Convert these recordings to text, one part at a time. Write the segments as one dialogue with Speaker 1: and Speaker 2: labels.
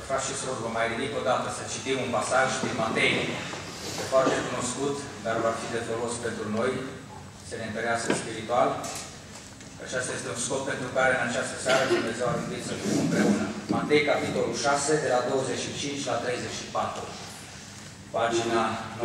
Speaker 1: frați și surori, vă mai ridic o dată să citim un pasaj din Matei. Este foarte cunoscut, dar va fi de folos pentru noi, să ne întărească spiritual. Acesta este un scop pentru care în această seară Dumnezeu a rânduit să fim împreună. Matei, capitolul 6, de la 25 la 34. Pagina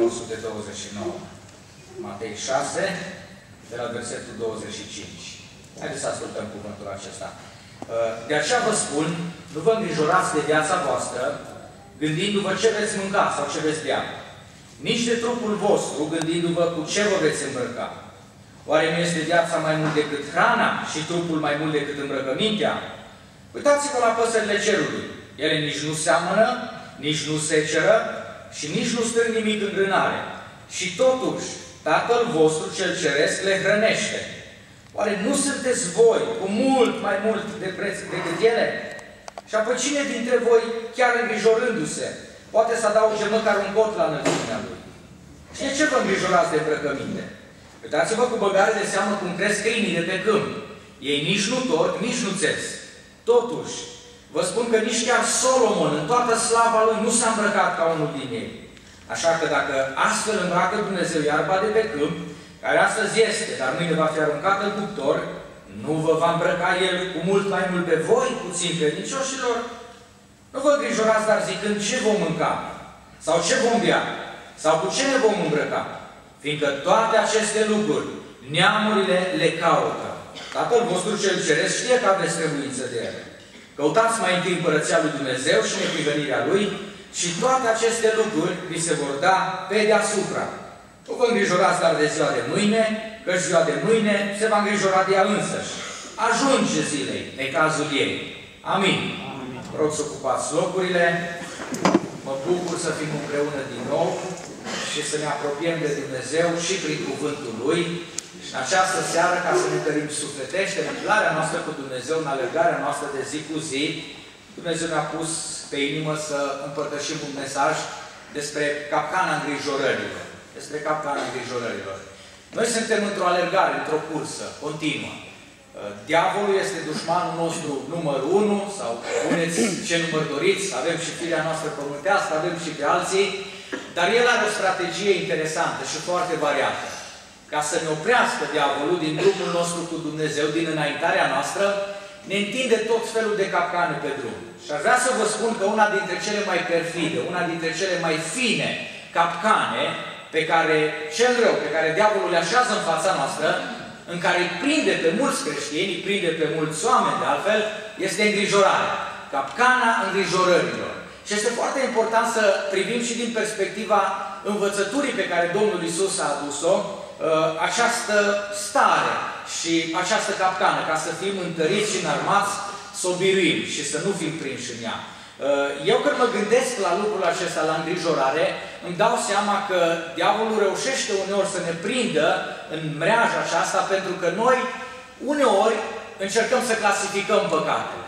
Speaker 1: 929. Matei 6, de la versetul 25. Haideți să ascultăm cuvântul acesta. De aceea vă spun, nu vă îngrijorați de viața voastră, gândindu-vă ce veți mânca sau ce veți bea. Nici de trupul vostru, gândindu-vă cu ce vă veți îmbrăca. Oare nu este viața mai mult decât hrana și trupul mai mult decât îmbrăcămintea? Uitați-vă la păsările cerului. Ele nici nu seamănă, nici nu seceră și nici nu strâng nimic în grânare. Și totuși, Tatăl vostru cel ceresc le hrănește. Oare nu sunteți voi cu mult mai mult de preț decât ele? Și apoi cine dintre voi, chiar îngrijorându-se, poate să adauge măcar un cot la înălțimea lui? Și de ce vă îngrijorați de îmbrăcăminte? Uitați-vă cu băgare de seamă cum cresc câinii de pe câmp. Ei nici nu torc, nici nu țes. Totuși, vă spun că nici chiar Solomon, în toată slava lui, nu s-a îmbrăcat ca unul din ei. Așa că dacă astfel îmbracă Dumnezeu iarba de pe câmp, care astăzi este, dar mâine va fi aruncată în cuptor, nu vă va îmbrăca El cu mult mai mult pe voi, puțin credincioșilor? Nu vă îngrijorați, dar zicând ce vom mânca, sau ce vom bea, sau cu ce ne vom îmbrăca, fiindcă toate aceste lucruri, neamurile le caută. Tatăl vostru cel ceresc știe că aveți trebuință de ele. Căutați mai întâi împărăția lui Dumnezeu și neprihănirea Lui și toate aceste lucruri vi se vor da pe deasupra. Nu vă îngrijorați dar de ziua de mâine, că ziua de mâine se va îngrijora de ea însăși. Ajunge zilei, necazul ei. Amin. Vă rog să ocupați locurile. Mă bucur să fim împreună din nou și să ne apropiem de Dumnezeu și prin cuvântul Lui. Și în această seară, ca să ne întărim sufletește, în umblarea noastră cu Dumnezeu, în alergarea noastră de zi cu zi, Dumnezeu ne-a pus pe inimă să împărtășim un mesaj despre capcana îngrijorărilor. Despre capcana îngrijorărilor. Noi suntem într-o alergare, într-o cursă continuă. Diavolul este dușmanul nostru numărul 1, sau puneți ce număr doriți, avem și firea noastră pământească, avem și pe alții, dar el are o strategie interesantă și foarte variată. Ca să ne oprească diavolul din drumul nostru cu Dumnezeu, din înaintarea noastră, ne întinde tot felul de capcane pe drum. Și aș vrea să vă spun că una dintre cele mai perfide, una dintre cele mai fine capcane pe care cel rău, pe care diavolul le așează în fața noastră, în care îi prinde pe mulți creștini, îi prinde pe mulți oameni de altfel, este îngrijorarea. Capcana îngrijorărilor. Și este foarte important să privim și din perspectiva învățăturii pe care Domnul Iisus a adus-o, această stare și această capcană, ca să fim întăriți și înarmați, să o biruim și să nu fim prinși în ea. Eu când mă gândesc la lucrul acesta, la îngrijorare, îmi dau seama că diavolul reușește uneori să ne prindă în mreaja aceasta, pentru că noi uneori încercăm să clasificăm păcatele.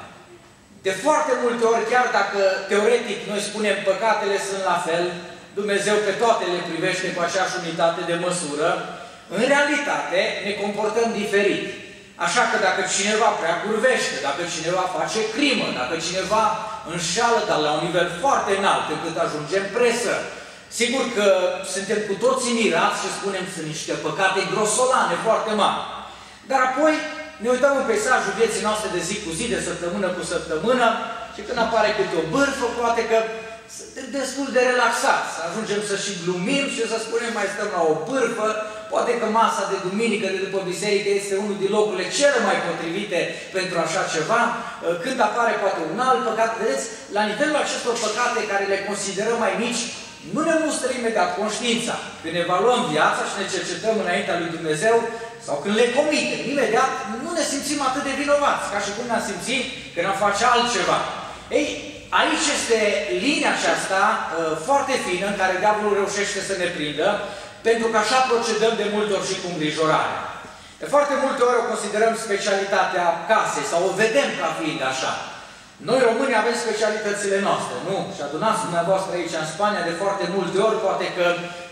Speaker 1: De foarte multe ori, chiar dacă teoretic noi spunem păcatele sunt la fel, Dumnezeu pe toate le privește cu aceeași unitate de măsură, în realitate ne comportăm diferit. Așa că dacă cineva prea curvește, dacă cineva face crimă, dacă cineva înșeală, dar la un nivel foarte înalt, încât ajungem presă, sigur că suntem cu toții mirați și spunem sunt niște păcate grosolane, foarte mari. Dar apoi ne uităm în peisajul vieții noastre de zi cu zi, de săptămână cu săptămână, și când apare câte o bârfă, poate că suntem destul de relaxați. Ajungem să și glumim și să spunem mai stăm la o bârfă. Poate că masa de duminică de după biserică este unul din locurile cele mai potrivite pentru așa ceva. Când apare poate un alt păcat, vedeți, la nivelul acestor păcate care le considerăm mai mici, nu ne mustră imediat conștiința. Când evaluăm viața și ne cercetăm înaintea lui Dumnezeu, sau când le comitem, imediat nu ne simțim atât de vinovați, ca și cum ne-am simțit când am face altceva. Ei, aici este linia aceasta foarte fină în care diavolul reușește să ne prindă, pentru că așa procedăm de multe ori și cu îngrijorare. De foarte multe ori o considerăm specialitatea casei sau o vedem ca fiind așa. Noi românii avem specialitățile noastre, nu? Și adunați dumneavoastră aici în Spania de foarte multe ori, poate că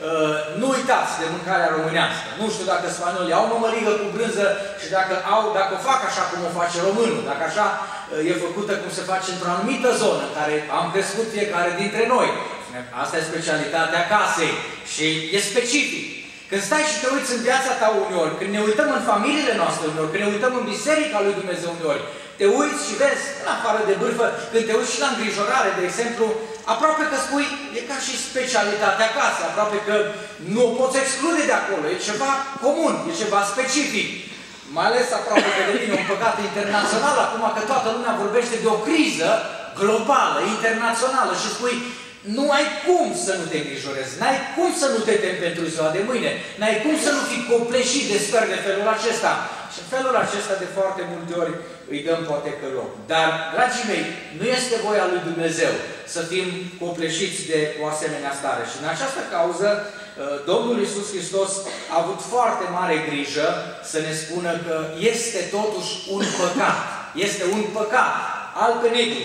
Speaker 1: nu uitați de mâncarea românească. Nu știu dacă spaniolii au mămăligă cu brânză și dacă o fac așa cum o face românul, dacă așa e făcută cum se face într-o anumită zonă, în care am crescut fiecare dintre noi. Asta e specialitatea casei și e specific. Când stai și te uiți în viața ta uneori, când ne uităm în familiile noastre uneori, când ne uităm în Biserica lui Dumnezeu uneori, te uiți și vezi, în afară de bârfă, când te uiți și la îngrijorare, de exemplu, aproape că spui, e ca și specialitatea casei, aproape că nu o poți exclude de acolo, e ceva comun, e ceva specific. Mai ales aproape că devine un păcat internațional, acum că toată lumea vorbește de o criză globală, internațională și spui, nu ai cum să nu te îngrijorezi, n-ai cum să nu te temi pentru ziua de mâine, n-ai cum să nu fii copleșit de stări de felul acesta. Și în felul acesta de foarte multe ori îi dăm poate că loc. Dar, dragii mei, nu este voia lui Dumnezeu să fim copleșiți de o asemenea stare. Și în această cauză, Domnul Iisus Hristos a avut foarte mare grijă să ne spună că este totuși un păcat. Este un păcat, alb pe negru.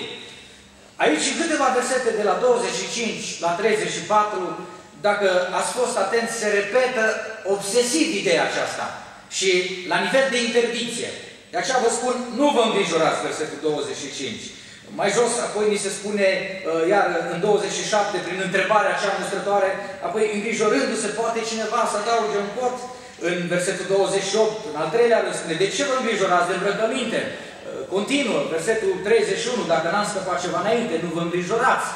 Speaker 1: Aici, în câteva versete de la 25 la 34, dacă ați fost atenți, se repetă obsesiv ideea aceasta. Și la nivel de interdicție. De aceea vă spun, nu vă îngrijorați, versetul 25. Mai jos, apoi ni se spune, iar în 27, prin întrebarea aceea mustrătoare, apoi îngrijorându-se, poate cineva să adauge un pot, în versetul 28, în al treilea rând, spune, de ce vă îngrijorați de îmbrăcăminte? Continuă, versetul 31, dacă n-am scăpat ceva înainte, nu vă îngrijorați.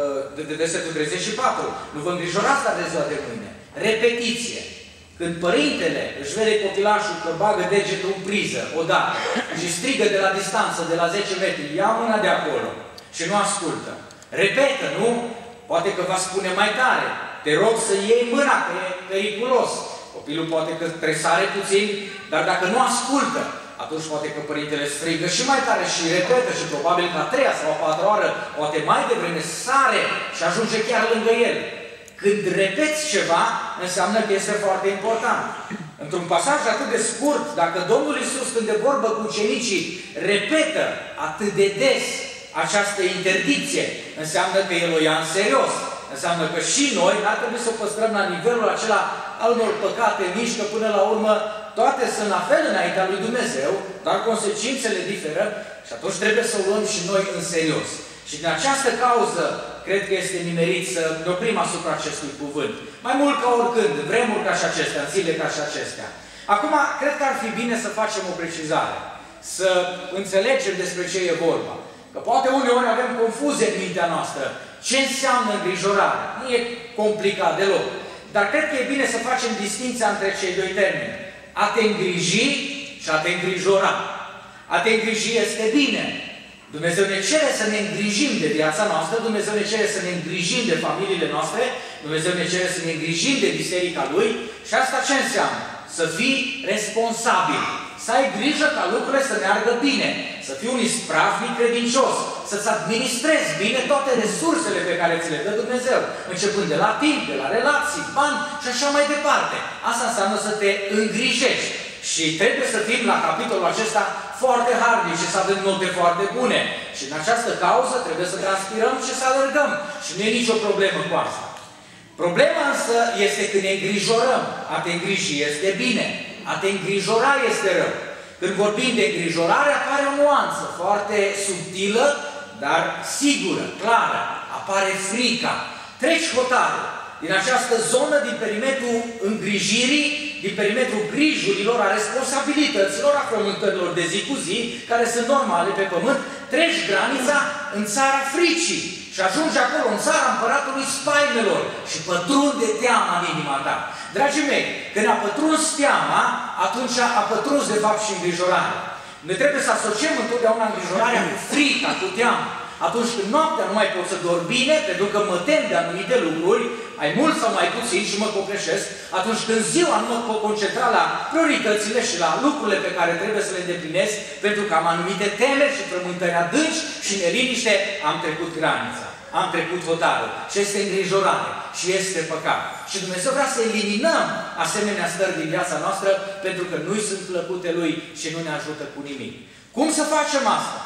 Speaker 1: De versetul 34, nu vă îngrijorați la de ziua de mâine. Repetiție. Când părintele își vede copilașul că bagă degetul în priză odată și strigă de la distanță, de la 10 metri, ia mâna de acolo și nu ascultă. Repetă, nu? Poate că va spune mai tare. Te rog să iei mâna, că e periculos. Copilul poate că tresare puțin, dar dacă nu ascultă, atunci poate că părintele strigă și mai tare și repetă și probabil că a treia sau a patra oară, poate mai devreme, sare și ajunge chiar lângă el. Când repeți ceva, înseamnă că este foarte important. Într-un pasaj atât de scurt, dacă Domnul Iisus, când de vorbă cu ucenicii, repetă atât de des această interdicție, înseamnă că El o ia în serios. Înseamnă că și noi n-ar trebui să păstrăm la nivelul acela al unor păcate mici, că până la urmă toate sunt la fel înaintea lui Dumnezeu, dar consecințele diferă și atunci trebuie să o luăm și noi în serios. Și din această cauză, cred că este nimerit să ne oprim asupra acestui cuvânt. Mai mult ca oricând, în vremuri ca și acestea, în zile ca și acestea. Acum, cred că ar fi bine să facem o precizare. Să înțelegem despre ce e vorba. Că poate uneori avem confuzie în mintea noastră. Ce înseamnă îngrijorare? Nu e complicat deloc. Dar cred că e bine să facem distinția între cei doi termeni. A te îngriji și a te îngrijora. A te îngriji este bine. Dumnezeu ne cere să ne îngrijim de viața noastră, Dumnezeu ne cere să ne îngrijim de familiile noastre, Dumnezeu ne cere să ne îngrijim de biserica Lui și asta ce înseamnă? Să fii responsabil, să ai grijă ca lucrurile să meargă bine, să fii un ispravnic credincios, să-ți administrezi bine toate resursele pe care ți le dă Dumnezeu, începând de la timp, de la relații, bani și așa mai departe. Asta înseamnă să te îngrijești. Și trebuie să fim la capitolul acesta foarte harnici și să avem note foarte bune. Și în această cauză trebuie să transpirăm și să alergăm. Și nu e nicio problemă cu asta. Problema însă este când ne îngrijorăm. A te îngriji este bine. A te îngrijora este rău. Când vorbim de îngrijorare, apare o nuanță foarte subtilă, dar sigură, clară. Apare frica. Treci hotare din această zonă, din perimetrul îngrijirii, din perimetrul grijurilor, a responsabilităților, a frământărilor de zi cu zi, care sunt normale pe pământ, treci granița în țara fricii și ajungi acolo, în țara împăratului spaimilor și pătrunde teama în inima ta. Dragii mei, când a pătruns teama, atunci a pătruns de fapt și îngrijorarea. Noi trebuie să asociem întotdeauna îngrijorarea cu frica, cu teama. Atunci când noaptea nu mai pot să dorm bine, pentru că mă tem de anumite lucruri, ai mult sau mai puțin și mă copleșesc, atunci când ziua nu mă pot concentra la prioritățile și la lucrurile pe care trebuie să le îndeplinesc, pentru că am anumite temeri și frământări adânci și neliniște, am trecut granița, am trecut hotarul și este îngrijorare și este păcat. Și Dumnezeu vrea să eliminăm asemenea stări din viața noastră, pentru că nu-i sunt plăcute Lui și nu ne ajută cu nimic. Cum să facem asta?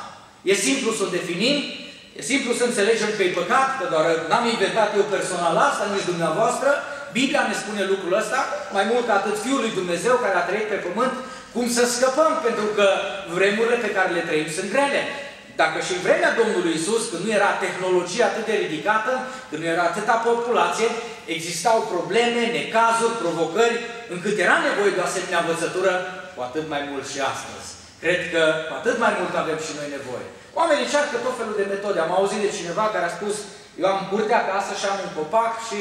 Speaker 1: E simplu să o definim, e simplu să înțelegem că e păcat, că doar n-am inventat eu personal asta, nici dumneavoastră. Biblia ne spune lucrul ăsta, mai mult atât Fiul lui Dumnezeu care a trăit pe pământ, cum să scăpăm, pentru că vremurile pe care le trăim sunt grele. Dacă și în vremea Domnului Iisus, când nu era tehnologia atât de ridicată, când nu era atâta populație, existau probleme, necazuri, provocări, încât era nevoie de o asemenea învățătură, cu atât mai mult și astăzi. Cred că cu atât mai mult avem și noi nevoie. Oamenii încearcă tot felul de metode. Am auzit de cineva care a spus, eu am curte acasă și am un copac și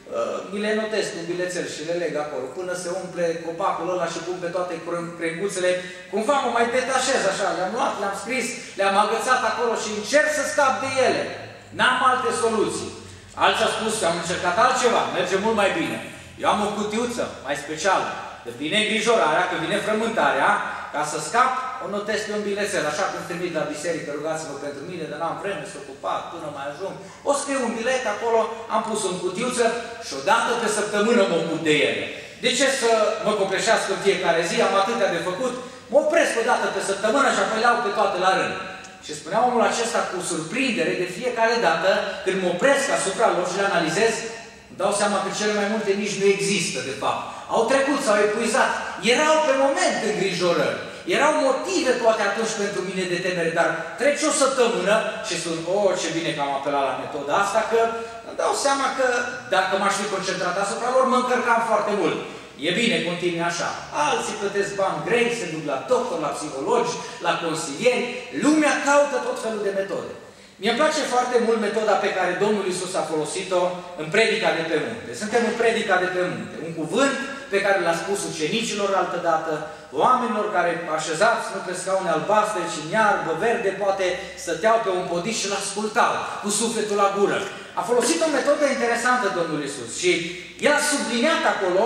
Speaker 1: mi le notez cu un bilețel și le leg acolo. Până se umple copacul ăla și pun pe toate crenguțele, cumva mă mai detașez așa. Le-am luat, le-am scris, le-am agățat acolo și încerc să scap de ele. N-am alte soluții. Alții au spus, am încercat altceva, merge mult mai bine. Eu am o cutiuță mai specială. Când vine îngrijorarea, când vine frământarea, ca să scap, o notez pe un bilețel, așa cum trimit la biserică, rugați-vă pentru mine, dar n-am vreme să ocupat până mai ajung. O scriu un bilet acolo, am pus în cutiuță și o dată pe săptămână mă ocup de ele. De ce să mă copleșească în fiecare zi, am atâtea de făcut, mă opresc o dată pe săptămână și apoi le iau pe toate la rând. Și spunea omul acesta cu surprindere, de fiecare dată, când mă opresc asupra lor și le analizez, îmi dau seama că cele mai multe nici nu există, de fapt. Au trecut, s-au epuizat. Erau pe moment îngrijorări. Erau motive poate atunci pentru mine de temere, dar trece o săptămână și spun, ce bine că am apelat la metoda asta, că îmi dau seama că dacă m-aș fi concentrat asupra lor, mă încărcam foarte mult. E bine, continui așa. Alții plătesc bani grei, se duc la doctor, la psihologi, la consilieri. Lumea caută tot felul de metode. Mie-mi place foarte mult metoda pe care Domnul Iisus a folosit-o în predica de pe munte. Suntem în predica de pe munte. Un cuvânt pe care l-a spus ucenicilor altădată, oamenilor care așezați nu pe scaune albastre, ci în iarbă verde, poate stăteau pe un podiș și l-ascultau cu sufletul la gură. A folosit o metodă interesantă Domnul Iisus și el a subliniat acolo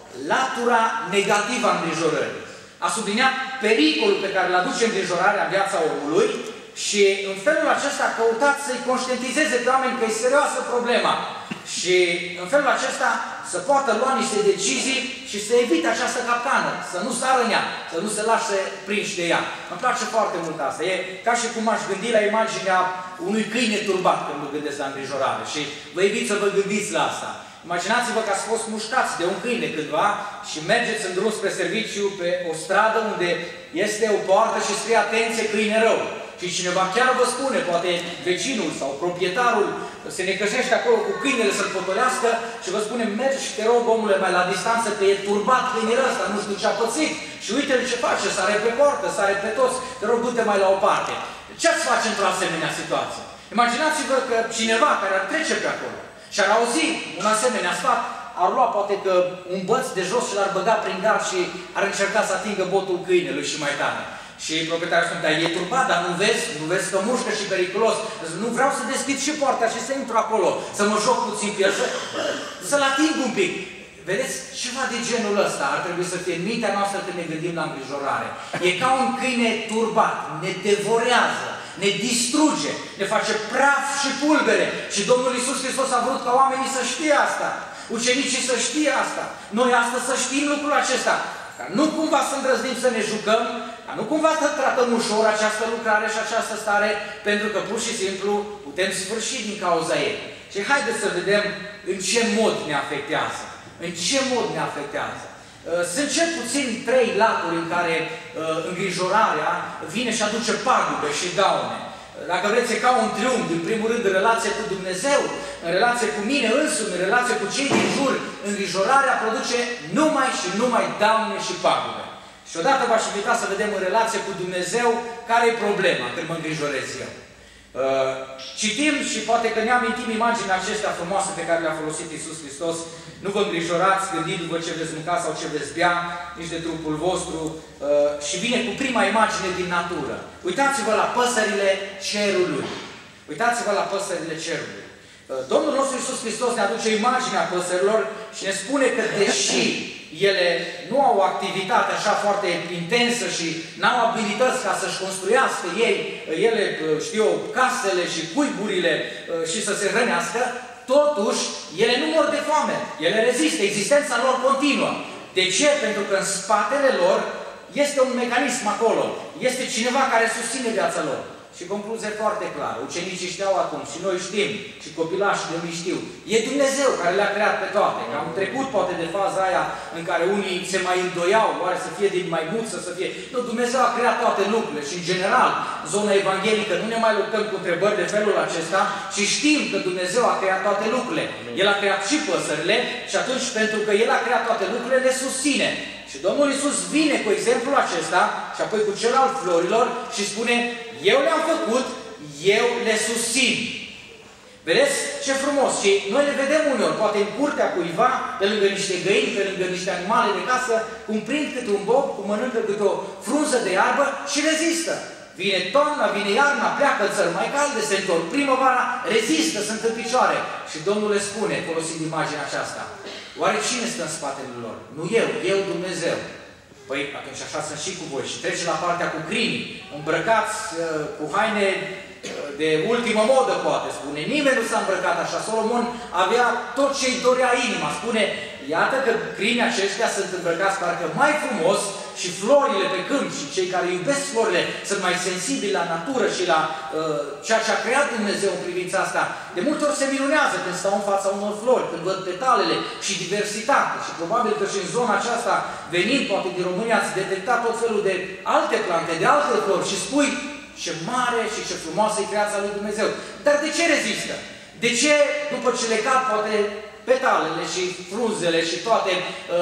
Speaker 1: latura negativă a îngrijorării. A subliniat pericolul pe care îl aduce îngrijorarea în viața omului și în felul acesta a căutat să-i conștientizeze pe oameni că e serioasă problema. Și în felul acesta să poată lua niște decizii și să evite această capcană, să nu sară în ea, să nu se lase prinși de ea. Îmi place foarte mult asta. E ca și cum aș gândi la imaginea unui câine turbat când mă gândesc la îngrijorare. Și vă invit să vă gândiți la asta. Imaginați-vă că ați fost mușcați de un câine cândva și mergeți în drum spre serviciu pe o stradă unde este o poartă și scrie atenție, câine rău. Și cineva chiar vă spune, poate vecinul sau proprietarul se necăjește acolo cu câinele să-l potolească și vă spune, mergi și te rog, omule, mai la distanță, că e turbat câinele ăsta, nu știu ce a pățit. Și uite-l ce face, sare pe poartă, sare pe toți, te rog, du-te mai la o parte. Ce ați face într-o asemenea situație? Imaginați-vă că cineva care ar trece pe acolo și ar auzi un asemenea sfat, ar lua poate că un băț de jos și l-ar băga prin gard și ar încerca să atingă botul câinelui și mai tare. Și proprietarul spune, dar e turbat, dar nu vezi că mușcă și periculos. Nu vreau să deschid și poarta și să intru acolo, să mă joc puțin pe el, să-l ating un pic. Vedeți, ceva de genul ăsta ar trebui să fie în mintea noastră când ne gândim la îngrijorare. E ca un câine turbat, ne devorează, ne distruge, ne face praf și pulbere. Și Domnul Iisus Hristos a vrut ca oamenii să știe asta, ucenicii să știe asta, noi astăzi să știm lucrul acesta. Ca nu cumva să îndrăznim să ne jucăm, ca nu cumva să tratăm ușor această lucrare și această stare, pentru că pur și simplu putem sfârși din cauza ei. Și haideți să vedem în ce mod ne afectează. În ce mod ne afectează. Sunt cel puțin 3 laturi în care îngrijorarea vine și aduce pagube și daune. Dacă vreți, e ca un triunghi, în primul rând în relație cu Dumnezeu, în relație cu mine însumi, în relație cu cei din jur, îngrijorarea produce numai și numai daune și pagube. Și odată v-aș invita să vedem în relație cu Dumnezeu care e problema când mă îngrijorez eu. Citim și poate că ne amintim imaginea acestea frumoase pe care le-a folosit Iisus Hristos. Nu vă îngrijorați gândindu-vă ce veți mânca sau ce veți bea, nici de trupul vostru. Și vine cu prima imagine din natură. Uitați-vă la păsările cerului. Uitați-vă la păsările cerului. Domnul nostru Iisus Hristos ne aduce imaginea păsărilor și ne spune că deși ele nu au o activitate așa foarte intensă și n-au abilități ca să-și construiască ele, știu eu, casele și cuiburile și să se hrănească, totuși, ele nu mor de foame. Ele rezistă, existența lor continuă. De ce? Pentru că în spatele lor este un mecanism acolo. Este cineva care susține viața lor. Și concluzie foarte clară. Ucenicii știau atunci și noi știm, și copilașii de unii știu. E Dumnezeu care le-a creat pe toate. Că am trecut poate de faza aia în care unii se mai îndoiau, oare să fie din maimuță, să fie... Nu, Dumnezeu a creat toate lucrurile și în general, zona evanghelică, nu ne mai luptăm cu întrebări de felul acesta și știm că Dumnezeu a creat toate lucrurile. El a creat și păsările și atunci, pentru că El a creat toate lucrurile, le susține. Și Domnul Iisus vine cu exemplul acesta și apoi cu cel al florilor și spune: eu le-am făcut, eu le susțin. Vedeți ce frumos? Și noi le vedem uneori, poate în curtea cuiva, pe lângă niște găini, pe lângă niște animale de casă, cum prind câte un bob, cum mănâncă câte o frunză de iarbă și rezistă. Vine toamna, vine iarna, pleacă țări mai calde, se întorc primăvara, rezistă, sunt în picioare. Și Domnul le spune, folosind imaginea aceasta: oare cine stă în spatele lor? Nu eu Dumnezeu. Păi atunci așa sunt și cu voi. Și trece la partea cu crinii, îmbrăcați cu haine de ultimă modă, poate spune. Nimeni nu s-a îmbrăcat așa. Solomon avea tot ce îi dorea inima. Spune, iată că crinii aceștia sunt îmbrăcați parcă mai frumos și florile pe câmp și cei care iubesc florile sunt mai sensibili la natură și la ceea ce a creat Dumnezeu în privința asta. De multe ori se minunează când stau în fața unor flori, când văd petalele și diversitate. Și probabil că și în zona aceasta, venind poate din România, ați detectat tot felul de alte plante, de alte flori și spui: ce mare și ce frumoasă e creația lui Dumnezeu. Dar de ce rezistă? De ce, după ce le cad poate petalele și frunzele și toate,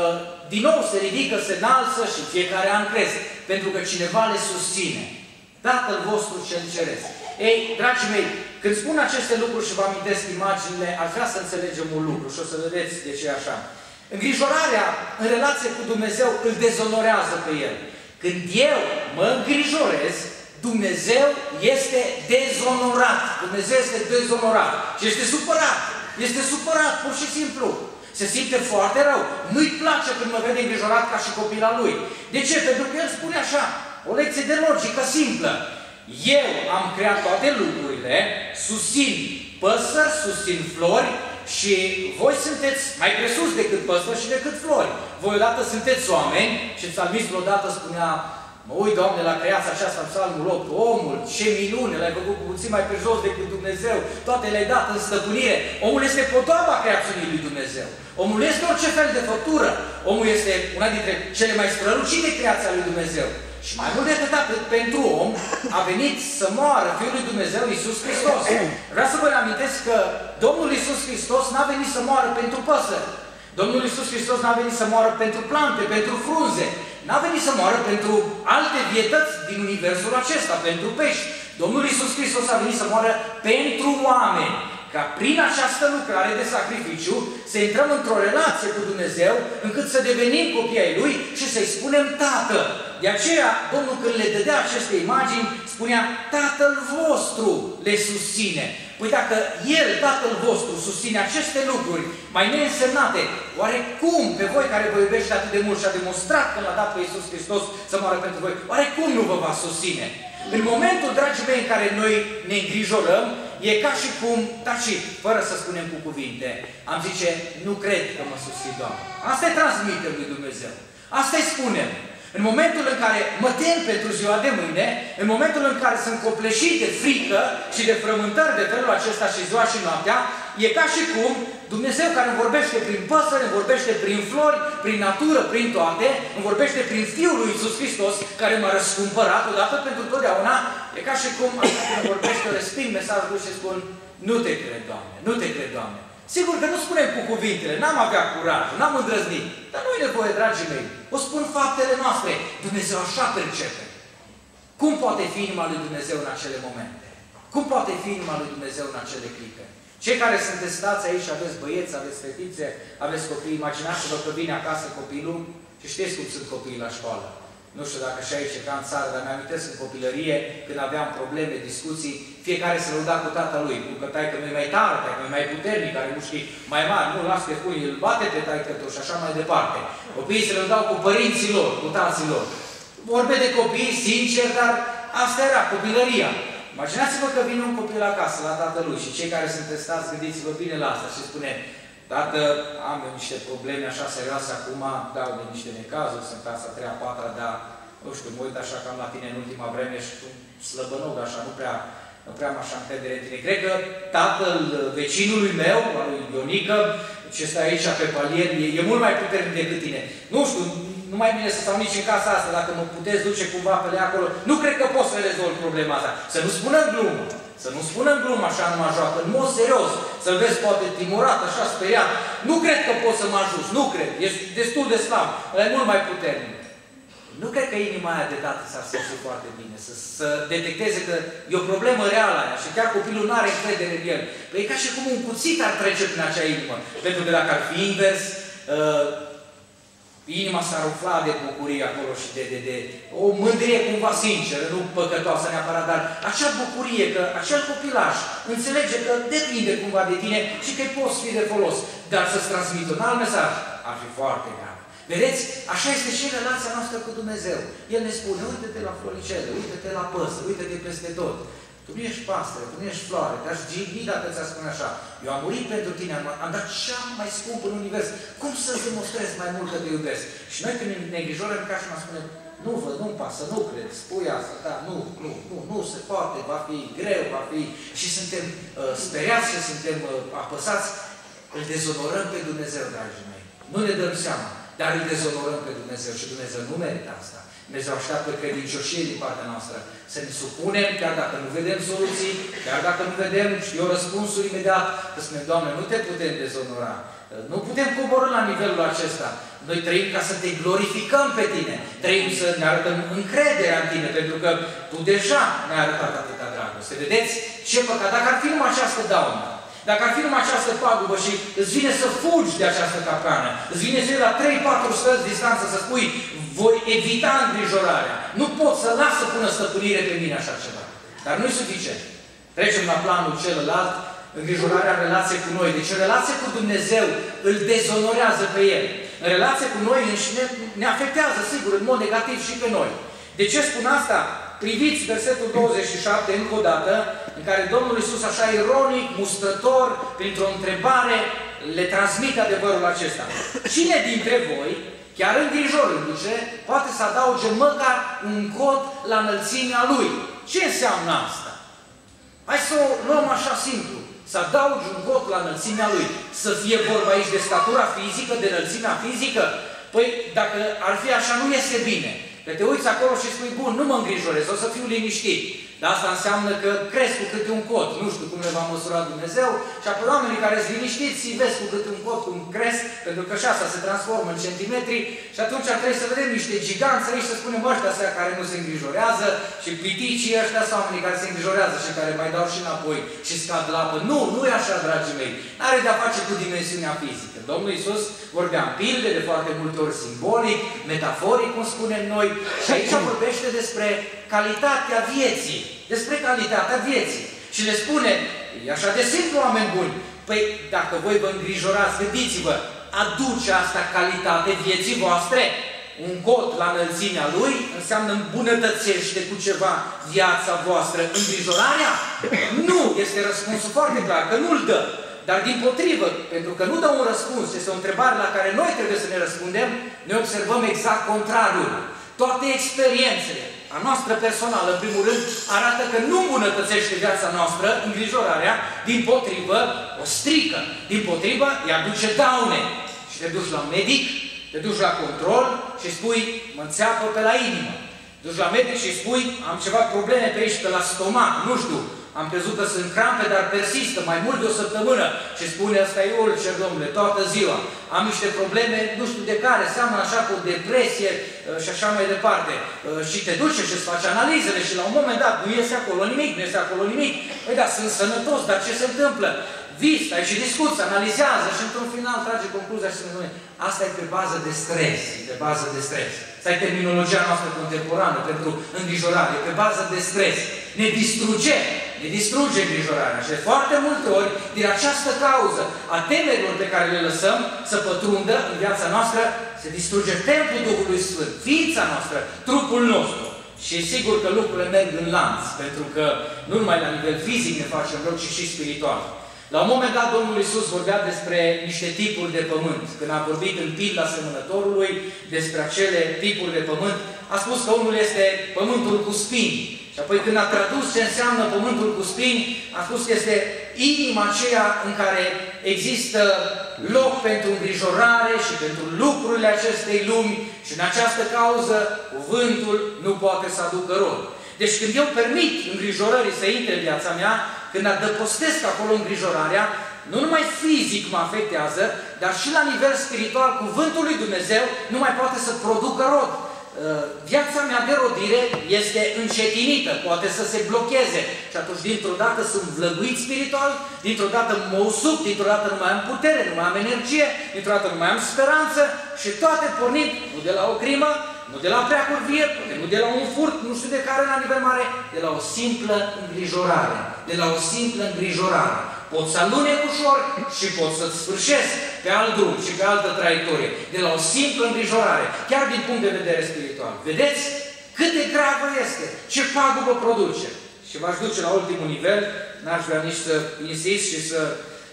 Speaker 1: din nou se ridică, se înalță și fiecare an cresc? Pentru că cineva le susține. Tatăl vostru cel ceresc. Ei, dragii mei, când spun aceste lucruri și vă amintesc imaginile, aș vrea să înțelegem un lucru și o să vedeți de ce e așa. Îngrijorarea în relație cu Dumnezeu îl dezonorează pe El. Când eu mă îngrijorez, Dumnezeu este dezonorat. Dumnezeu este dezonorat. Și este supărat. Este supărat, pur și simplu. Se simte foarte rău. Nu-i place când mă vede îngrijorat ca și copila lui. De ce? Pentru că el spune așa, o lecție de logică simplă. Eu am creat toate lucrurile, susțin păsări, susțin flori și voi sunteți mai presus decât păsări și decât flori. Voi odată sunteți oameni și psalmistul odată spunea: mă uit, Doamne, la creația aceasta în Psalmul 8, omul, ce minune, l-ai făcut puțin mai presus decât Dumnezeu, toate le-ai dat în stăpânire. Omul este podoaba creațiunii lui Dumnezeu. Omul este orice fel de făptură. Omul este una dintre cele mai strălucite creații lui Dumnezeu. Și mai mult decât atât, pentru om a venit să moară Fiul lui Dumnezeu, Iisus Hristos. Vreau să vă reamintesc că Domnul Iisus Hristos n-a venit să moară pentru păsări. Domnul Iisus Hristos n-a venit să moară pentru plante, pentru frunze. N-a venit să moară pentru alte vietăți din universul acesta, pentru pești. Domnul Iisus Hristos a venit să moară pentru oameni. Ca prin această lucrare de sacrificiu să intrăm într-o relație cu Dumnezeu, încât să devenim copii ai Lui și să-i spunem Tată. De aceea, Domnul când le dădea aceste imagini, spunea: Tatăl vostru le susține. Păi dacă El, Tatăl vostru, susține aceste lucruri mai neînsemnate, oare cum pe voi care vă iubește atât de mult și a demonstrat că L-a dat pe Iisus Hristos să moară pentru voi, oare cum nu vă va susține? În momentul, dragii mei, în care noi ne îngrijorăm, e ca și cum, taci, fără să spunem cu cuvinte, am zice: nu cred că mă susțin, Doamne. Asta-i transmitem lui Dumnezeu. Asta-i spunem. În momentul în care mă tem pentru ziua de mâine, în momentul în care sunt copleșit de frică și de frământări de felul acesta și ziua și noaptea, e ca și cum Dumnezeu care îmi vorbește prin păsări, îmi vorbește prin flori, prin natură, prin toate, îmi vorbește prin Fiul lui Iisus Hristos, care m-a răscumpărat odată pentru totdeauna, e ca și cum atunci când îmi vorbește, resping mesajul lui și spun: nu te cred, Doamne, nu te cred, Doamne. Sigur că nu spunem cu cuvintele, n-am avea curaj, n-am îndrăznit, dar nu e nevoie, dragii mei. O spun faptele noastre. Dumnezeu așa percepe. Cum poate fi inima lui Dumnezeu în acele momente? Cum poate fi inima lui Dumnezeu în acele clipe? Cei care sunteți stați aici, aveți băieți, aveți fetițe, aveți copii, imaginați-vă că vine acasă copilul și știți cum sunt copiii la școală. Nu știu dacă și aici e ca în țară, dar mi-amintesc în copilărie, când aveam probleme, discuții, fiecare se lăuda cu tata lui. Cu că taică nu-i mai tare, taică nu-i mai puternic, care nu știi, mai mare, nu, las că spui, îl bate pe taică tău și așa mai departe. Copiii se lăudau cu părinții lor, cu tații lor. Vorbe de copii, sincer, dar asta era copilăria. Imaginați-vă că vine un copil acasă, la tatălui, și cei care sunteți stați, gândiți-vă bine la asta și spune: Tată, am eu niște probleme așa serioase acum, dau de niște necazuri, sunt clasa 3-a, 4-a, dar nu știu, mă uit așa cam la tine în ultima vreme și tu slăbănog așa, nu prea am așa încredere în tine. Cred că tatăl vecinului meu, al lui Ionică, ce stă aici pe palier, e mult mai puternic decât tine. Nu știu, nu mai bine să stau nici în casa asta, dacă mă puteți duce cumva pe acolo. Nu cred că pot să rezolv problema asta. Să nu spună în glumă. Să nu spună în glumă așa numai joacă, în mod serios. Să-l vezi poate timorat, așa speriat. Nu cred că pot să mă ajut, nu cred. Ești destul de slab, ăla e mult mai puternic. Nu cred că inima aia de tată s-ar simți foarte bine, să detecteze că e o problemă reală aia și chiar copilul nu are încredere în el. Păi e ca și cum un cuțit ar trece prin acea inimă. Pentru că dacă ar fi invers, inima s-ar umfla de bucurie acolo și de o mândrie cumva sinceră, nu păcătoasă neapărat, dar acea bucurie că acel copilaș înțelege că depinde cumva de tine și că îi poți fi de folos. Dar să-ți transmită un alt mesaj ar fi foarte grav. Vedeți? Așa este și relația noastră cu Dumnezeu. El ne spune, uite-te la floricele, uite-te la păsări, uite-te peste tot. Tu nu ești pasăre, tu nu ești floare, te-aș gigni dacă ți-a spune așa. Eu am murit pentru tine, am dat cea mai scump în univers. Cum să-ți demonstrez mai mult că te iubesc? Și noi când ne îngrijorăm ca și mă spune, nu văd, nu-mi pasă, nu cred, spui asta, da, nu se poate, va fi greu, va fi... Și suntem speriați și suntem apăsați, îl dezonorăm pe Dumnezeu, dragii mei. Nu ne dăm seama. Dar îl dezonorăm pe Dumnezeu și Dumnezeu nu merită asta. Dumnezeu așteaptă credincioșie din partea noastră. Să ne supunem, chiar dacă nu vedem soluții, chiar dacă nu vedem, știu, răspunsul imediat, că spunem, Doamne, nu te putem dezonora. Nu putem coborî la nivelul acesta. Noi trăim ca să te glorificăm pe tine. Trăim să ne arătăm încrederea în tine, pentru că tu deja ne-ai arătat atâta dragoste. Vedeți ce păcat? Dacă ar fi numai această daună, dacă ar fi numai această pagubă și îți vine să fugi de această capcană, îți vine să iei la 3-4 străzi distanță să spui, voi evita îngrijorarea. Nu pot să las să pună stăpânire pe mine așa ceva. Dar nu-i suficient. Trecem la planul celălalt, îngrijorarea în relație cu noi. Deci în relație cu Dumnezeu îl dezonorează pe El. În relație cu noi înșine ne afectează, sigur, în mod negativ și pe noi. De ce spun asta? Priviți versetul 27 încă o dată, în care Domnul Iisus așa ironic, mustrător, printr-o întrebare, le transmite adevărul acesta. Cine dintre voi, chiar îngrijorându-se, poate să adauge măcar un cot la înălțimea lui? Ce înseamnă asta? Hai să o luăm așa simplu. Să adaugi un cot la înălțimea lui. Să fie vorba aici de statura fizică, de înălțimea fizică? Păi, dacă ar fi așa, nu este bine. Că te uiți acolo și spui, bun, nu mă îngrijorez, o să fiu liniștit. Dar asta înseamnă că crezi cu câte un cot. Nu știu cum le va măsura Dumnezeu. Și apoi oamenii care sunt liniștiți, îi vezi cu câte un cot, cum cresc, pentru că și asta se transformă în centimetri. Și atunci trebuie să vedem niște giganți aici, să spunem ăștia care nu se îngrijorează și piticii ăștia sau oamenii care se îngrijorează și care mai dau și înapoi și scad la apă. Nu, nu e așa, dragii mei. N-are de-a face cu dimensiunea fizică. Domnul Iisus vorbea în pilde, de foarte multe ori simbolic, metaforic, cum spunem noi. Și aici vorbește despre calitatea vieții. Despre calitatea vieții. Și le spune, e așa de simplu, oameni buni. Păi, dacă voi vă îngrijorați, gândiți-vă, aduce asta calitate vieții voastre? Un cot la înălțimea lui înseamnă îmbunătățește cu ceva viața voastră. Îngrijorarea? Nu! Este răspunsul foarte clar, că nu-l dă. Dar dimpotrivă, pentru că nu dă un răspuns, este o întrebare la care noi trebuie să ne răspundem, ne observăm exact contrariul. Toate experiențele a noastră personală, în primul rând, arată că nu îmbunătățește viața noastră, îngrijorarea, dimpotrivă, o strică. Dimpotrivă, îi aduce daune. Și te duci la medic, te duci la control și spui, mă înțeapă pe la inimă. Te duci la medic și spui, am ceva probleme pe aici, pe la stomac, nu știu. Am crezut că sunt crampe, dar persistă mai mult de o săptămână. Și spune, asta e ulcer, domnule, toată ziua. Am niște probleme, nu știu de care, seamănă așa cu depresie și așa mai departe. Și te duce și îți faci analizele și la un moment dat nu iese acolo nimic, nu iese acolo nimic. Păi da, sunt sănătos, dar ce se întâmplă? Vii, stai și discuți, analizează și într-un final trage concluzia și spune, asta e pe bază de stres, pe bază de stres. Asta e terminologia noastră contemporană pentru îngrijorare, pe bază de stres. Ne distruge îngrijorarea. Și de foarte multe ori, din această cauză, a temerilor pe care le lăsăm să pătrundă în viața noastră, se distruge templul Duhului Sfânt, ființa noastră, trupul nostru. Și e sigur că lucrurile merg în lanț, pentru că nu numai la nivel fizic ne facem rău, ci și spiritual. La un moment dat, Domnul Iisus vorbea despre niște tipuri de pământ. Când a vorbit în pilda semănătorului despre acele tipuri de pământ, a spus că unul este pământul cu spini. Și apoi când a tradus ce înseamnă pământul cu spini, a spus că este inima aceea în care există loc pentru îngrijorare și pentru lucrurile acestei lumi și în această cauză cuvântul nu poate să aducă rod. Deci când eu permit îngrijorării să intre în viața mea, când adăpostesc acolo îngrijorarea, nu numai fizic mă afectează, dar și la nivel spiritual, cuvântul lui Dumnezeu nu mai poate să producă rod. Viața mea de rodire este încetinită, poate să se blocheze. Și atunci, dintr-o dată, sunt vlăguit spiritual, dintr-o dată mă usuc, dintr-o dată nu mai am putere, nu mai am energie, dintr-o dată nu mai am speranță și toate pornind, nu de la o crimă, nu de la prea curvie, nu de la un furt, nu știu de care la nivel mare, de la o simplă îngrijorare. De la o simplă îngrijorare. Pot să alunec ușor și pot să-ți sfârșesc pe alt drum și pe altă traiectorie. De la o simplă îngrijorare, chiar din punct de vedere spiritual. Vedeți cât de gravă este, ce pagubă produce. Și v-aș duce la ultimul nivel, n-aș vrea nici să insist și să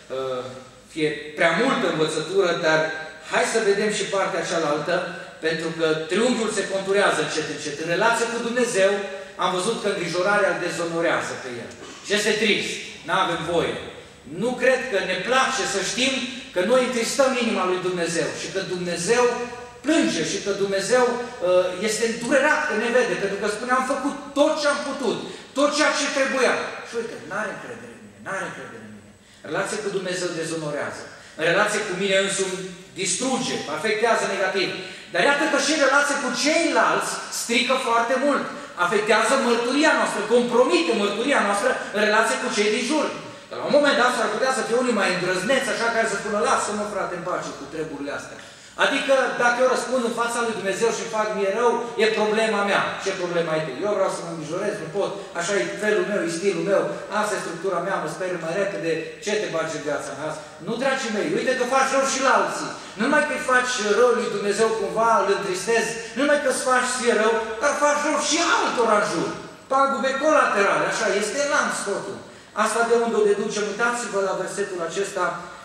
Speaker 1: fie prea multă învățătură, dar hai să vedem și partea cealaltă, pentru că triunghiul se conturează încet, încet. În relație cu Dumnezeu am văzut că îngrijorarea îl dezonorează pe el. Și este trist, n-avem voie. Nu cred că ne place să știm că noi întristăm inima lui Dumnezeu și că Dumnezeu plânge și că Dumnezeu este îndurerat că ne vede, pentru că spune, am făcut tot ce am putut, tot ceea ce trebuia. Și uite, n-are încredere în mine, n-are încredere în mine. Relația cu Dumnezeu dezonorează. În relație cu mine însumi distruge, afectează negativ. Dar iată că și în relație cu ceilalți strică foarte mult. Afectează mărturia noastră, compromite mărturia noastră în relație cu cei din jur. Dar la un moment dat s-ar putea să fie unii mai îndrăzneți, așa care să spună, lasă-mă frate în pace cu treburile astea. Adică dacă eu răspund în fața lui Dumnezeu și fac mie rău, e problema mea. Ce problema e? Eu vreau să mă îngrijorez, nu pot. Așa e felul meu, e stilul meu, asta e structura mea, mă sper mai repede. Ce te bagi în viața mea? Nu, dragii mei, uite că faci rău și la alții. Nu numai că îi faci rău lui Dumnezeu cumva, îl întristezi, nu numai că îți faci ție rău, dar faci rău și altora în jur. Pagube colaterale, așa, este lanț totul. Asta de unde o deducem, uitați-vă la versetul acesta,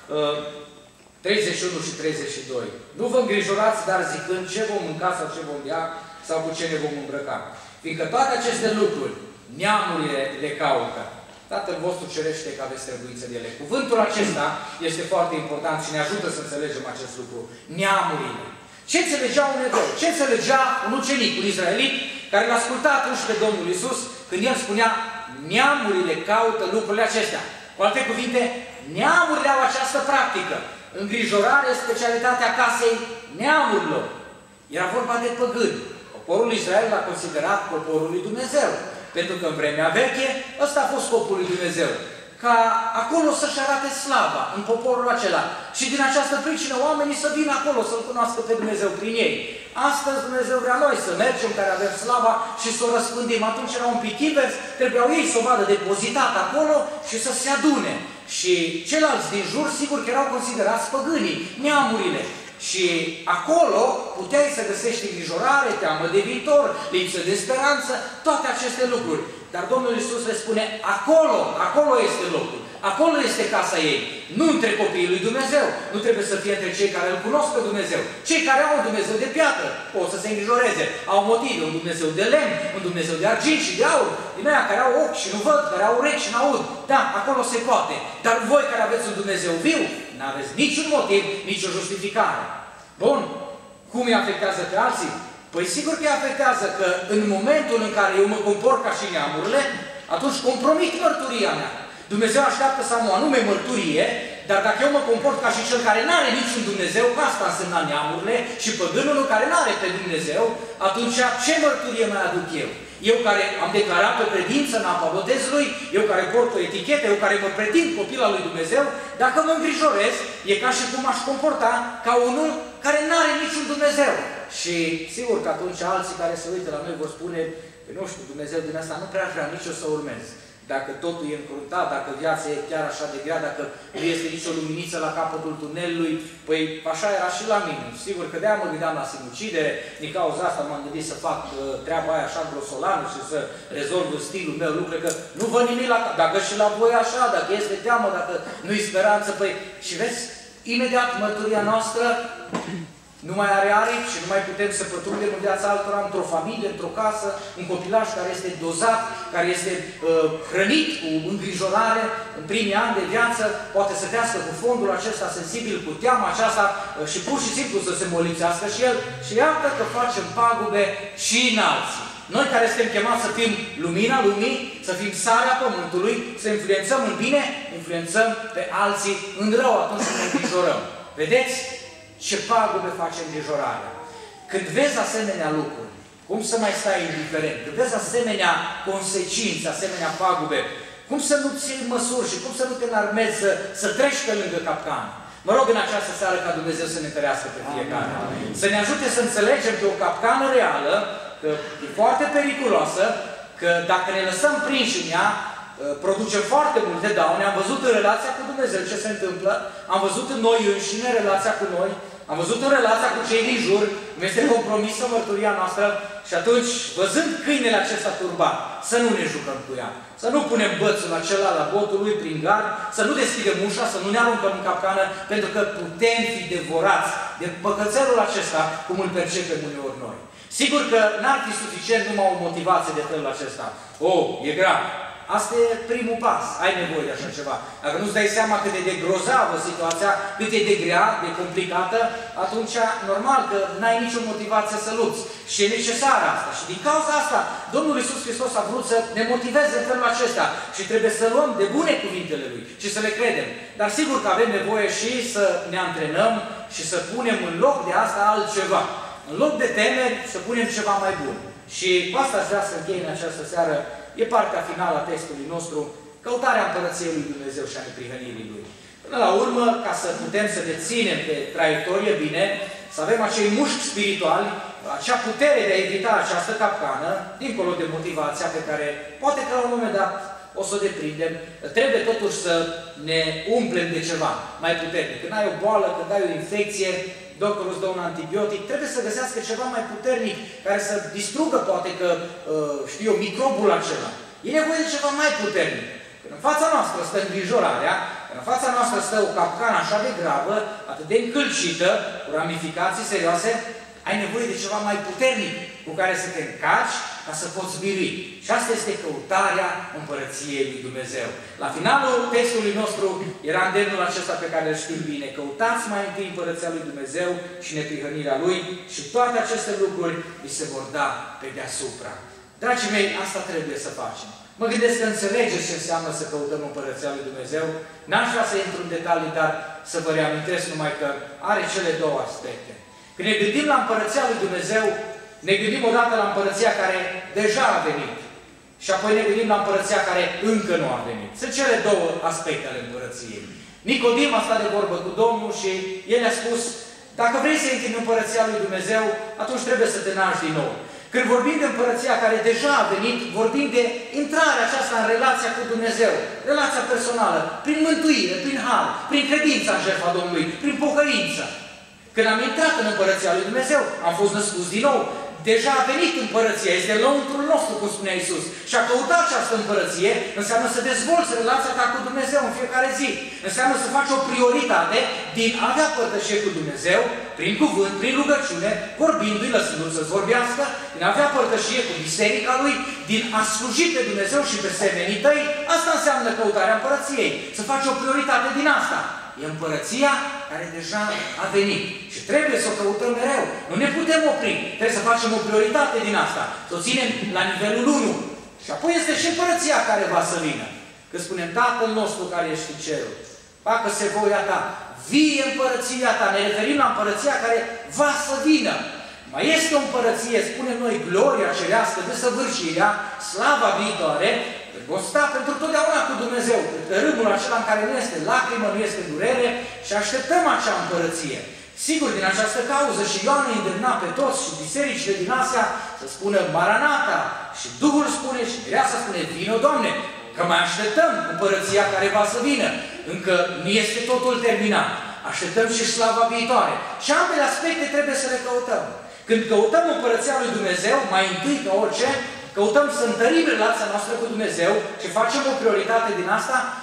Speaker 1: 31 și 32. Nu vă îngrijorați, dar zicând ce vom mânca sau ce vom bea sau cu ce ne vom îmbrăca. Fiindcă toate aceste lucruri, neamurile le caută. Tatăl vostru cerește că aveți trebuință de ele. Cuvântul acesta este foarte important și ne ajută să înțelegem acest lucru. Neamurile. Ce înțelegea un evreu? Ce înțelegea un ucenic, un izraelit, care l-a ascultat atunci pe Domnul Iisus, când el spunea, neamurile caută lucrurile acestea. Cu alte cuvinte, neamurile au această practică. Îngrijorare, specialitatea casei neamurilor. Era vorba de păgâni. Poporul Israel l-a considerat poporul lui Dumnezeu. Pentru că în vremea veche, ăsta a fost scopul lui Dumnezeu. Ca acolo să-și arate slava în poporul acela. Și din această pricină oamenii să vină acolo să-L cunoască pe Dumnezeu prin ei. Astăzi Dumnezeu vrea noi să mergem care avem slava și să o răspândim. Atunci era un pic invers, trebuiau ei să o vadă depozitat acolo și să se adune. Și ceilalți din jur, sigur că erau considerați păgânii, neamurile. Și acolo puteai să găsești îngrijorare, teamă de viitor, lipsă de speranță, toate aceste lucruri. Dar Domnul Iisus le spune, acolo este locul, acolo este casa ei, nu între copiii lui Dumnezeu, nu trebuie să fie între cei care îl cunosc pe Dumnezeu. Cei care au un Dumnezeu de piatră pot să se îngrijoreze, au motive, un Dumnezeu de lemn, un Dumnezeu de argint și de aur, din aia care au ochi și nu văd, care au urechi și n-aud. Da, acolo se poate. Dar voi care aveți un Dumnezeu viu, n-aveți niciun motiv, nicio justificare. Bun, cum îi afectează pe alții? Păi sigur că îi afectează că în momentul în care eu mă comport ca și neamurile, atunci compromit mărturia mea. Dumnezeu așteaptă să am o anume mărturie, dar dacă eu mă comport ca și cel care nu are niciun Dumnezeu, că asta însemna neamurile, și păgânul care nu are pe Dumnezeu, atunci ce mărturie mai aduc eu? Eu care am declarat o credință în apa botezului, eu care port o etichetă, eu care mă pretind copil al lui Dumnezeu, dacă mă îngrijorez, e ca și cum aș comporta ca unul care nu are niciun Dumnezeu. Și sigur că atunci alții care se uită la noi vor spune, nu știu, Dumnezeu din asta nu prea vrea nici o să urmez. Dacă totul e încruntat, dacă viața e chiar așa de grea, dacă nu este nicio luminiță la capătul tunelului, păi așa era și la mine. Sigur că de-aia mă gândeam la sinucidere, din cauza asta m-am gândit să fac treaba aia așa grosolană și să rezolv stilul meu, lucrurile, că nu văd nimic la cap. Dacă și la voi așa, dacă este teamă, dacă nu-i speranță, păi și vezi, imediat mărturia noastră
Speaker 2: Nu mai are aripi și nu mai putem să pătrundem în viața altora, într-o familie, într-o casă, un copilaj care este dozat, care este hrănit cu îngrijorare în primii ani de viață, poate să crească cu fondul acesta sensibil, cu teama aceasta și pur și simplu să se molipsească și el. Și iată că facem pagube și în alții. Noi care suntem chemați să fim lumina lumii, să fim sarea pământului, să influențăm în bine, influențăm pe alții în rău atunci când ne îngrijorăm. Vedeți? Ce pagube face îngrijorarea. Când vezi asemenea lucruri, cum să mai stai indiferent? Când vezi asemenea consecințe, asemenea pagube, cum să nu-ți iei măsuri și cum să nu te înarmezi să treci pe lângă capcană? Mă rog în această seară ca Dumnezeu să ne întărească pe fiecare. Amin. Să ne ajute să înțelegem că o capcană reală, că e foarte periculoasă, că dacă ne lăsăm prinși în ea, produce foarte multe daune. Am văzut în relația cu Dumnezeu ce se întâmplă, am văzut în noi înșine relația cu noi, am văzut în relația cu cei din jur, cum este compromisă mărturia noastră și atunci, văzând câinele acesta turbat, să nu ne jucăm cu ea, să nu punem bățul acela la botul lui prin gard, să nu deschidem ușa, să nu ne aruncăm în capcană, pentru că putem fi devorați de păcățelul acesta, cum îl percepem uneori noi. Sigur că n-ar fi suficient numai o motivație de felul acesta. E grav. Asta e primul pas. Ai nevoie de așa ceva. Dacă nu-ți dai seama cât e de grozavă situația, cât e de grea, de complicată, atunci, normal că n-ai nicio motivație să lupți. Și e necesară asta. Și din cauza asta, Domnul Iisus Hristos a vrut să ne motiveze în felul acesta. Și trebuie să luăm de bune cuvintele Lui și să le credem. Dar sigur că avem nevoie și să ne antrenăm și să punem în loc de asta altceva. În loc de temeri, să punem ceva mai bun. Și cu asta aș vrea să închei în această seară. E partea finală a textului nostru, căutarea Împărăției lui Dumnezeu și a neprihănirii Lui. Până la urmă, ca să putem să ne ținem pe traiectorie bine, să avem acei mușchi spirituali, acea putere de a evita această capcană, dincolo de motivația pe care poate că la un moment dat o să o deprindem, trebuie totuși să ne umplem de ceva mai puternic. Când ai o boală, când ai o infecție, doctorul îți dă un antibiotic, trebuie să găsească ceva mai puternic care să distrugă, poate că, știu eu, microbul acela. E nevoie de ceva mai puternic. Când în fața noastră stă îngrijorarea, când în fața noastră stă o capcană așa de gravă, atât de încălcită, cu ramificații serioase, ai nevoie de ceva mai puternic cu care să te încarci ca să poți birui. Și asta este căutarea Împărăției lui Dumnezeu. La finalul textului nostru era îndemnul acesta pe care îl știm bine. Căutați mai întâi Împărăția lui Dumnezeu și neprihănirea Lui și toate aceste lucruri vi se vor da pe deasupra. Dragii mei, asta trebuie să facem. Mă gândesc că înțelegeți ce înseamnă să căutăm Împărăția lui Dumnezeu. N-aș vrea să intru în detalii, dar să vă reamintesc numai că are cele două aspecte. Când ne gândim la Împărăția lui Dumnezeu, ne gândim odată la Împărăția care deja a venit. Și apoi ne gândim la Împărăția care încă nu a venit. Sunt cele două aspecte ale Împărăției. Nicodim a stat de vorbă cu Domnul și el a spus, dacă vrei să intri în Împărăția lui Dumnezeu, atunci trebuie să te naști din nou. Când vorbim de Împărăția care deja a venit, vorbim de intrarea aceasta în relația cu Dumnezeu, relația personală, prin mântuire, prin har, prin credința în jertfa Domnului, prin pocăință. Când am intrat în Împărăția lui Dumnezeu, am fost născuți din nou. Deja a venit Împărăția, este lăuntrul nostru, cum spunea Iisus. Și a căutat această Împărăție înseamnă să dezvolți relația ta cu Dumnezeu în fiecare zi. Înseamnă să faci o prioritate din a avea părtășie cu Dumnezeu, prin cuvânt, prin rugăciune, vorbindu-i, lăsându-l să-ți vorbească, din a avea părtășie cu biserica lui, din a sluji pe Dumnezeu și pe semenii tăi. Asta înseamnă căutarea Împărăției. Să faci o prioritate din asta. E Împărăția care deja a venit. Și trebuie să o căutăm mereu. Nu ne putem opri. Trebuie să facem o prioritate din asta. Să o ținem la nivelul 1. Și apoi este și Împărăția care va să vină. Când spunem Tatăl nostru care ești în cerul, facă-se voia ta, vie Împărăția ta. Ne referim la Împărăția care va să vină. Mai este o Împărăție, spunem noi, gloria cerească, desăvârșirea, slava viitoare, o sta pentru totdeauna cu Dumnezeu, râmul acela în care nu este lacrimă, nu este durere și așteptăm acea Împărăție. Sigur, din această cauză și Ioan îi îndemna pe toți și bisericile din Asia să spună Maranata și Duhul spune și Mireasa spune, vină, Doamne, că mai așteptăm Împărăția care va să vină. Încă nu este totul terminat. Așteptăm și slava viitoare. Și ambele aspecte trebuie să le căutăm. Când căutăm Împărăția lui Dumnezeu, mai întâi ca orice, căutăm să întărim relația noastră cu Dumnezeu și facem o prioritate din asta,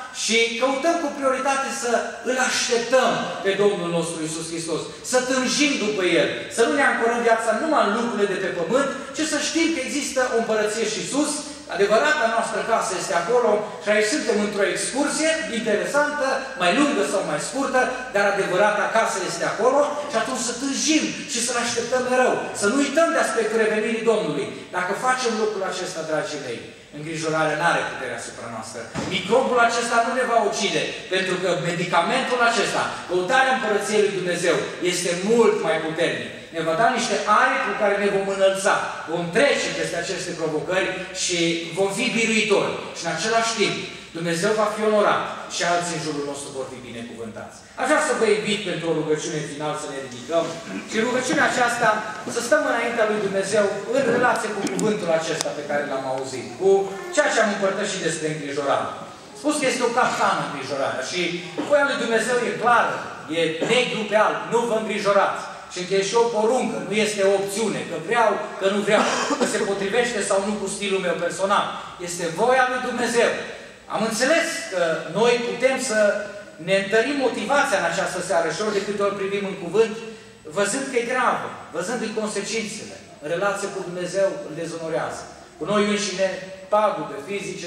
Speaker 2: și căutăm cu prioritate să îl așteptăm pe Domnul nostru Iisus Hristos, să tânjim după El, să nu ne ancorăm viața numai în lucrurile de pe pământ, ci să știm că există o împărăție și sus, adevărata noastră casă este acolo și aici suntem într-o excursie interesantă, mai lungă sau mai scurtă, dar adevărata casă este acolo și atunci să tânjim și să-L așteptăm mereu, să nu uităm de aspectul revenirii Domnului. Dacă facem lucrul acesta, dragii mei, îngrijorarea nu are putere asupra noastră. Microbul acesta nu ne va ucide, pentru că medicamentul acesta, căutarea împărăției lui Dumnezeu, este mult mai puternic. Ne va da niște aripi cu care ne vom înălța, vom trece peste aceste provocări și vom fi biruitori. Și în același timp, Dumnezeu va fi onorat și alții în jurul nostru vor fi binecuvântați. Aș vrea să vă invit pentru o rugăciune final să ne ridicăm și rugăciunea aceasta să stăm înaintea lui Dumnezeu în relație cu cuvântul acesta pe care l-am auzit, cu ceea ce am împărtășit despre îngrijorare. Spus că este o capcană îngrijorarea și voia lui Dumnezeu e clară, e negru pe alb, nu vă îngrijorați. Și încă e și o poruncă, nu este o opțiune, că vreau, că nu vreau, că se potrivește sau nu cu stilul meu personal. Este voia lui Dumnezeu. Am înțeles că noi putem să ne întărim motivația în această seară și ori de câte ori privim în cuvânt, văzând că e gravă, văzându-i consecințele. În relație cu Dumnezeu îl dezonorează. Cu noi înșine pagube fizice,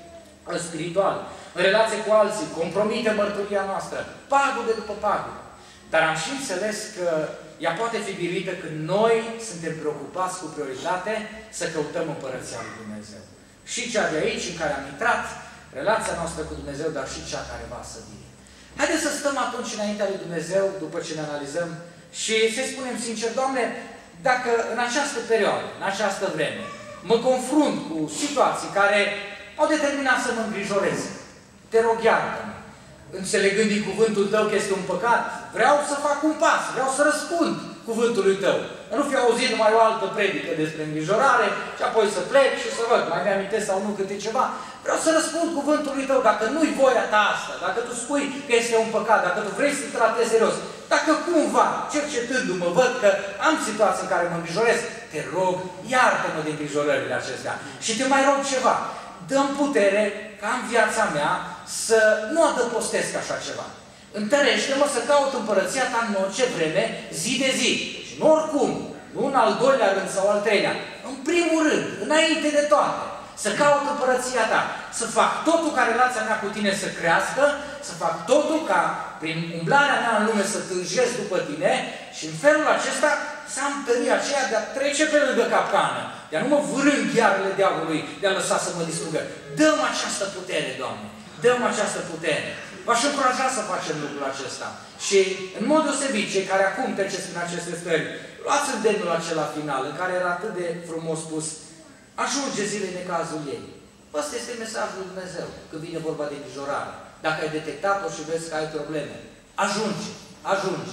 Speaker 2: spirituale. În relație cu alții, compromite mărturia noastră. Pagube după pagube. Dar am și înțeles că ea poate fi biruită când noi suntem preocupați cu prioritate să căutăm împărăția lui Dumnezeu. Și cea de aici în care am intrat, relația noastră cu Dumnezeu, dar și cea care va să vină. Haideți să stăm atunci înaintea lui Dumnezeu, după ce ne analizăm, și să-i spunem sincer, Doamne, dacă în această perioadă, în această vreme, mă confrunt cu situații care au determinat să mă îngrijorez, te rog iartă-mă. Înțelegând din cuvântul Tău că este un păcat, vreau să fac un pas, vreau să răspund cuvântului Tău. Nu fi auzit numai o altă predică despre îngrijorare și apoi să plec și să văd, mai mi-amintesc sau nu câte ceva. Vreau să răspund cuvântului Tău, dacă nu-i voia Ta asta, dacă Tu spui că este un păcat, dacă Tu vrei să-l tratezi serios, dacă cumva, cercetându-mă, văd că am situații în care mă îngrijorez, te rog, iartă-mă de îngrijorările acestea. Și te mai rog ceva, dă-mi putere ca în viața mea să nu adăpostesc așa ceva. Întărește-mă să caut împărăția Ta în orice vreme, zi de zi. Și nu oricum, nu în al doilea rând sau al treilea. În primul rând, înainte de toate, să caut împărăția Ta. Să fac totul ca relația mea cu Tine să crească, să fac totul ca prin umblarea mea în lume să tânjesc după Tine și în felul acesta să am tăria aceea de a trece pe lângă capcană, de a nu mă vârând ghearele diavolului, de a lăsa să mă distrugă. Dă-mi această putere, Doamne! Dă-mi această putere! V-aș încuraja să facem lucrul acesta. Și, în mod deosebit, cei care acum treceți prin aceste stări, luați îndemnul acela final, în care era atât de frumos spus, ajunge zilei necazul ei. Ăsta este mesajul lui Dumnezeu, când vine vorba de îngrijorare. Dacă ai detectat-o și vezi că ai probleme, ajunge, ajunge.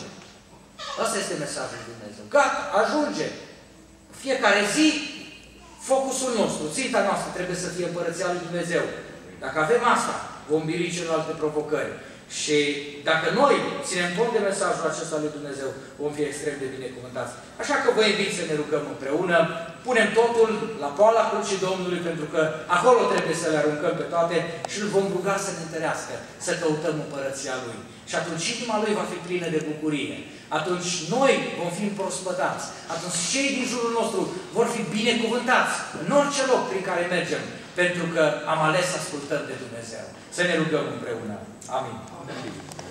Speaker 2: Ăsta este mesajul lui Dumnezeu. Gata, ajunge. Fiecare zi, focusul nostru, ținta noastră trebuie să fie împărăția lui Dumnezeu. Dacă avem asta, vom birui celelalte provocări. Și dacă noi ținem cont de mesajul acesta lui Dumnezeu, vom fi extrem de binecuvântați. Așa că vă invit să ne rugăm împreună, punem totul la poala crucii Domnului, pentru că acolo trebuie să le aruncăm pe toate și îl vom ruga să ne întărească, să căutăm împărăția Lui. Și atunci inima Lui va fi plină de bucurie. Atunci noi vom fi împrospătați. Atunci cei din jurul nostru vor fi binecuvântați în orice loc prin care mergem, pentru că am ales să ascultăm de Dumnezeu. Să ne rugăm împreună. Amin. Amin.